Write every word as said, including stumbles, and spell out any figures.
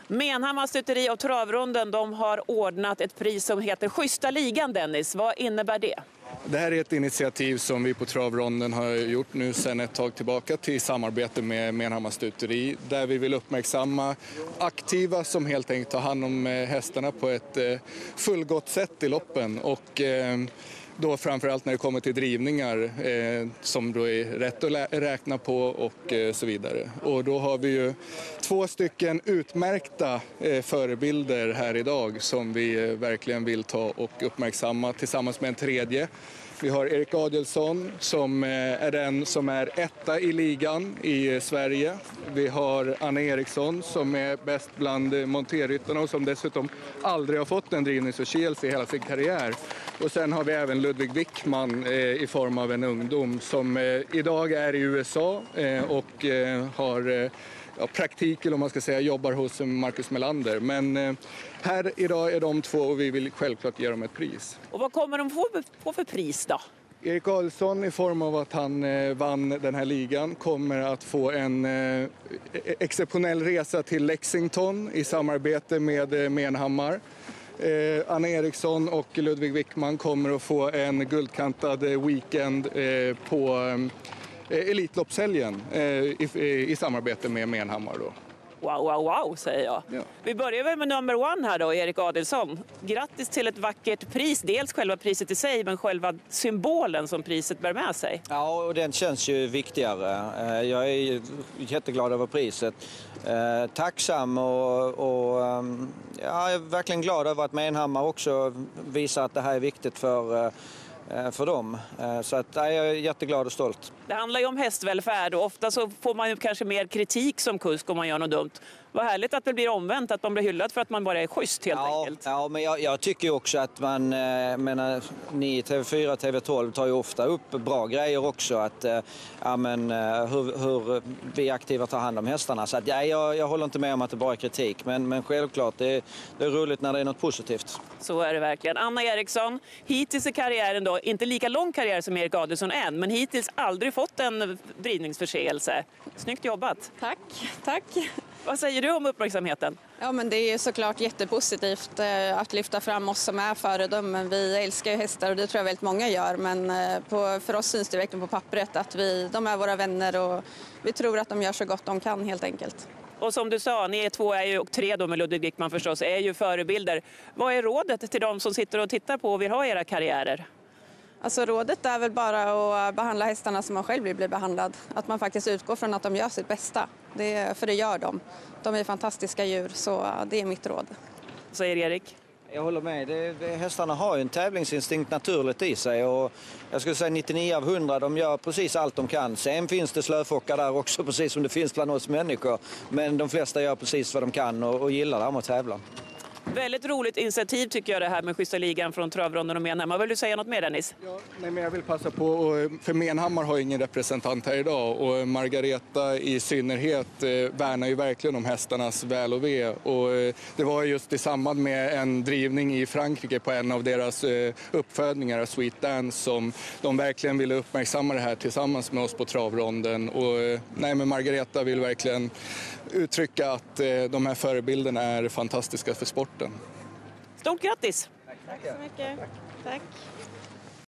Menhammars stuteri och Travronden, de har ordnat ett pris som heter Schyssta ligan, Dennis. Vad innebär det? Det här är ett initiativ som vi på Travronden har gjort nu sedan ett tag tillbaka till samarbete med Menhammars stuteri, där vi vill uppmärksamma aktiva som helt enkelt tar hand om hästarna på ett fullgott sätt i loppen. Och då framförallt när det kommer till drivningar eh, som då är rätt att räkna på och eh, så vidare. Och då har vi ju två stycken utmärkta eh, förebilder här idag som vi eh, verkligen vill ta och uppmärksamma tillsammans med en tredje. Vi har Erik Adelsson som eh, är den som är etta i ligan i eh, Sverige. Vi har Anna Eriksson som är bäst bland eh, monterryttarna och som dessutom aldrig har fått en drivningsförseelse i hela sin karriär. Och sen har vi även Ludvig Wickman eh, i form av en ungdom som eh, idag är i U S A eh, och eh, har eh, ja, praktik, eller om man ska säga, jobbar hos Marcus Melander. Men eh, här idag är de två och vi vill självklart ge dem ett pris. Och vad kommer de få, få för pris då? Erik Adelsson, i form av att han eh, vann den här ligan, kommer att få en eh, exceptionell resa till Lexington i samarbete med eh, Menhammar. Eh, Anna Eriksson och Ludvig Wickman kommer att få en guldkantad weekend eh, på eh, Elitloppshelgen eh, i, i samarbete med Menhammar då. Wow, wow, wow, säger jag. Ja. Vi börjar väl med number one här då, Erik Adelsson. Grattis till ett vackert pris. Dels själva priset i sig, men själva symbolen som priset bär med sig. Ja, och den känns ju viktigare. Jag är jätteglad över priset. Tacksam och, och ja, jag är verkligen glad över att Menhammar också visar att det här är viktigt för för dem. Så att, jag är jätteglad och stolt. Det handlar ju om hästvälfärd och ofta så får man ju kanske mer kritik som kusk om man gör något dumt. Vad härligt att det blir omvänt, att man blir hyllad för att man bara är schysst helt ja, enkelt. Ja, men jag, jag tycker också att man, menar, ni i T V fyra, T V tolv tar ju ofta upp bra grejer också. Att, ja, men, hur, hur vi aktiva tar hand om hästarna. Så att, ja, jag, jag håller inte med om att det bara är kritik. Men, men självklart, det är, det är roligt när det är något positivt. Så är det verkligen. Anna Eriksson, hittills i karriären då, inte lika lång karriär som Erik Adelsson än, men hittills aldrig fått en drivningsförseelse. Snyggt jobbat. Tack, tack. Vad säger du om uppmärksamheten? Ja, men det är såklart jättepositivt eh, att lyfta fram oss som är föredömen. Vi älskar ju hästar och det tror jag väldigt många gör. Men eh, på, för oss syns det verkligen på pappret att vi, de är våra vänner och vi tror att de gör så gott de kan helt enkelt. Och som du sa, ni är två är ju, och tre då med Ludvig Wickman förstås, är ju förebilder. Vad är rådet till de som sitter och tittar på och vill ha era karriärer? Alltså rådet är väl bara att behandla hästarna som man själv vill bli behandlad. Att man faktiskt utgår från att de gör sitt bästa. Det, för det gör de. De är fantastiska djur, så det är mitt råd. Säger Erik? Jag håller med. Det, det, hästarna har ju en tävlingsinstinkt naturligt i sig. Och jag skulle säga nittionio av hundra, de gör precis allt de kan. Sen finns det slöfockar där också, precis som det finns bland oss människor. Men de flesta gör precis vad de kan och, och gillar det här med att tävla. Väldigt roligt initiativ tycker jag det här med Schyssta ligan från Travronden och Menhammar. Vill du säga något mer, Dennis? Ja, nej, men jag vill passa på, för Menhammar har ingen representant här idag och Margareta i synnerhet eh, värnar ju verkligen om hästarnas väl och ve. Och eh, det var just i samband med en drivning i Frankrike på en av deras eh, uppfödningar, Sweet Dance, som de verkligen ville uppmärksamma det här tillsammans med oss på Travronden. Och eh, nej, men Margareta vill verkligen uttrycka att eh, de här förebilderna är fantastiska för sporten. Stort grattis! Tack så mycket. Tack.